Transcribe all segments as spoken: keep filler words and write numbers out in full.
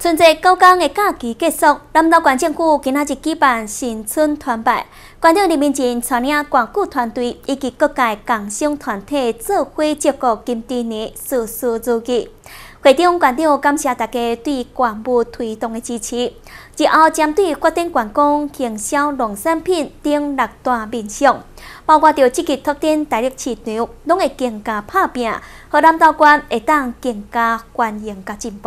春节九天的假期结束，南投县政府今仔日举办新春团拜，县长林明前带领县剧团队以及各界工商团体做伙接过金猪年，事事如意。会中县长感谢大家对县务推动的支持，之后针对发展观光、行销农产品等六大面向，包括着积极拓展台北市场，拢会更加拍拼，和南投县会当更加繁荣甲进步。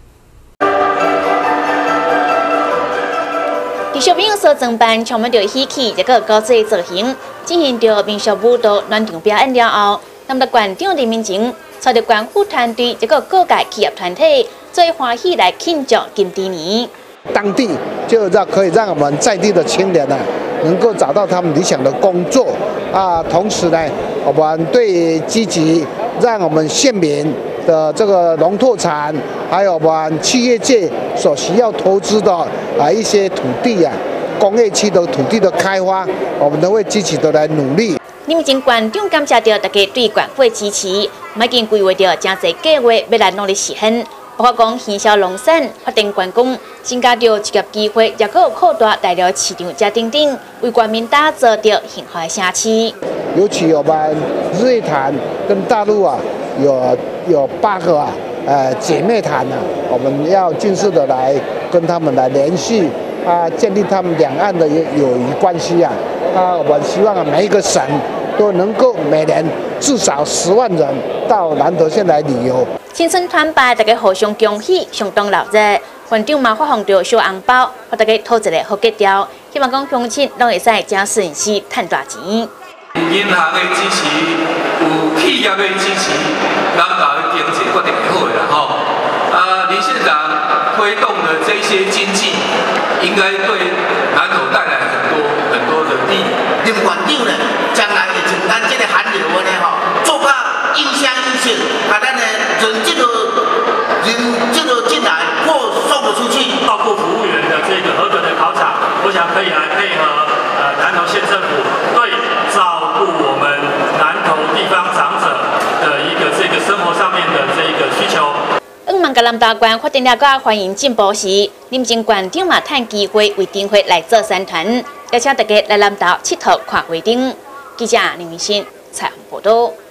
伫小朋友所装扮充满着喜气，一个高质造型，进行着民俗舞蹈暖场表演了后，南投县长林明前带着县府团队，一个各界企业团体，最欢喜来庆祝金猪年。 当地就让可以让我们在地的青年呢、啊，能够找到他们理想的工作啊，同时呢，我们对积极让我们县民 的这个农特产，还有我们企业界所需要投资的啊一些土地啊，工业区的土地的开发，我们都会积极的来努力。 林明前县长感谢着大家对县府的支持，已经规划着真侪计划要来努力实现，包括讲行销农产、发展观光，增加着就业机会，也可有扩大大陆市场，加等等，为国民打造着幸福的城市。 尤其我们日月潭跟大陆啊，有有八个啊，呃姐妹潭啊，我们要尽速的来跟他们来联系啊，建立他们两岸的友谊关系啊。啊，我们希望啊，每一个省都能够每年至少十万人到南投县来旅游。 新春团拜，大家互相恭喜，相当热热。县长嘛发放着小红包，给大家讨一个好吉兆，希望讲乡亲拢会使真顺时赚大钱。 银行的支持，有企业的支持，南投的经济决定会好的啦吼。啊，林县长推动的这些经济，应该对南投带来很多很多的利益。 林县长呢，将来会从咱这个寒流呢吼，做到影响影响，把咱呢人这个人这个进来或送得出去。 照顾服务员的这个合格的考场，我想可以来配合呃南投县政府对照顾我们南投地方长者的一个这个生活上面的这个需求。 往望甲南投县发展了个欢迎进步时，林前县长嘛趁机会为灯会来做宣传，邀请大家来南投佚佗看花灯。记者林明新采访报道。